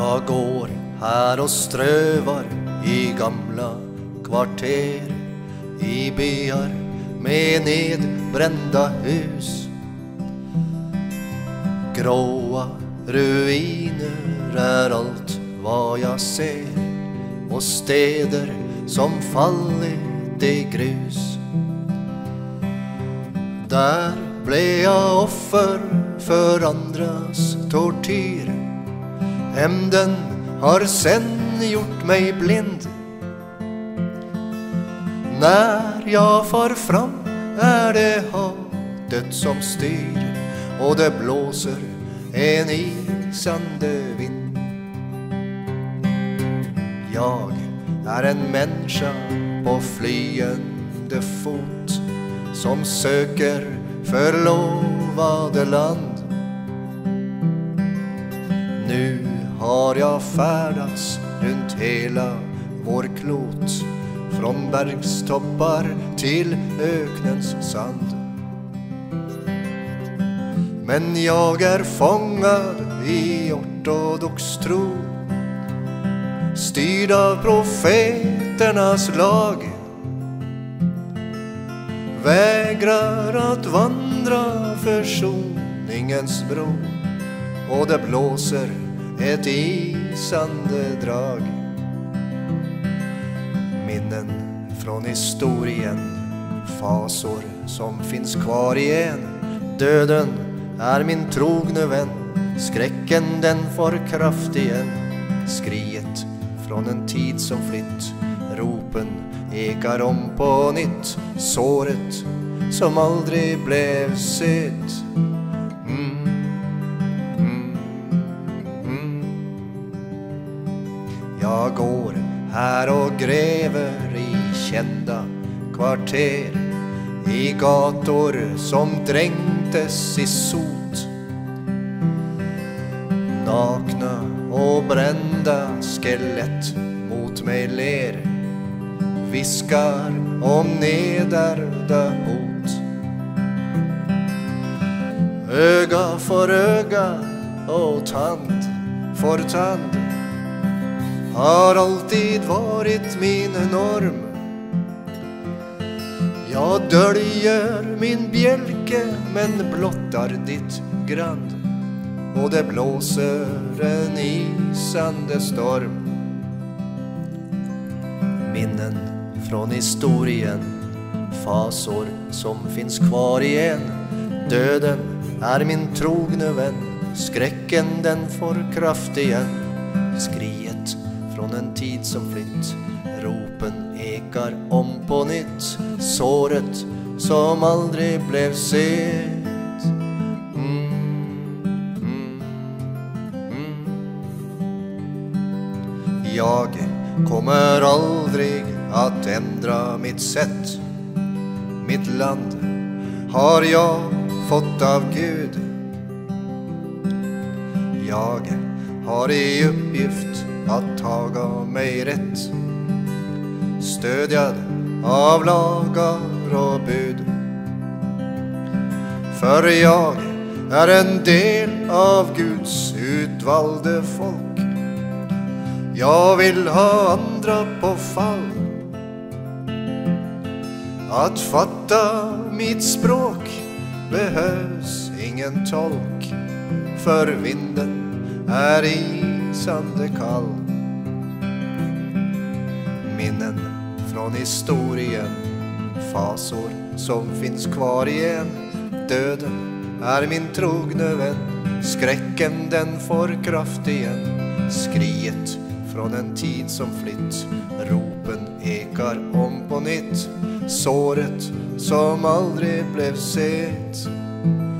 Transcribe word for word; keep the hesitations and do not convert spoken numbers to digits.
Jag går här och strövar i gamla kvarter, i byar med nedbrända hus. Gråa ruiner är allt vad jag ser, och städer som fallit i grus. Där blev jag offer för andras tortyr. Hämnden har sen gjort mig blind. När jag far fram är det hatet som styr, och det blåser en isande vind. Jag är en människa på flyende fot, som söker förlovade land. Nu har jag färdats runt hela vår klot, från bergstoppar till öknens sand. Men jag är fångad i ortodox tro, styrd av profeternas lag. Vägrar att vandra försoningens bro, och det blåser ett isande drag. Minnen från historien, fasor som finns kvar igen. Döden är min trogne vän, skräcken den får kraft igen. Skriet från en tid som flytt, ropen ekar om på nytt. Såret som aldrig blev sett. mm, mm, mm. Jag går här och gräver i kända kvarter, i gator som dränktes i sot. Nakna och brända skelett mot mig ler, viskar om nedärvda hot. Öga för öga och tand för tand har alltid varit min norm. Jag döljer min bjälke men blottar ditt grand, och det blåser en isande storm. Minnen från historien, fasor som finns kvar igen. Döden är min trogne vän, skräcken den får kraft igen. Skriet från en tid som flytt, ropen ekar om på nytt. Såret som aldrig blev sett. mm, mm, mm. Jag kommer aldrig att ändra mitt sätt. Mitt land har jag fått av Gud. Jag har i uppgift att taga mig rätt, stödjad av lagar och bud. För jag är en del av Guds utvalde folk. Jag vill ha andra på fall att fatta mitt språk. Behövs ingen tolk, för vinden är isande kall. Minnen från historien, fasor som finns kvar igen. Döden är min trogne vän, skräcken den får kraft igen. Skriet från en tid som flytt, ropen ekar om på nytt. Såret som aldrig blev sett.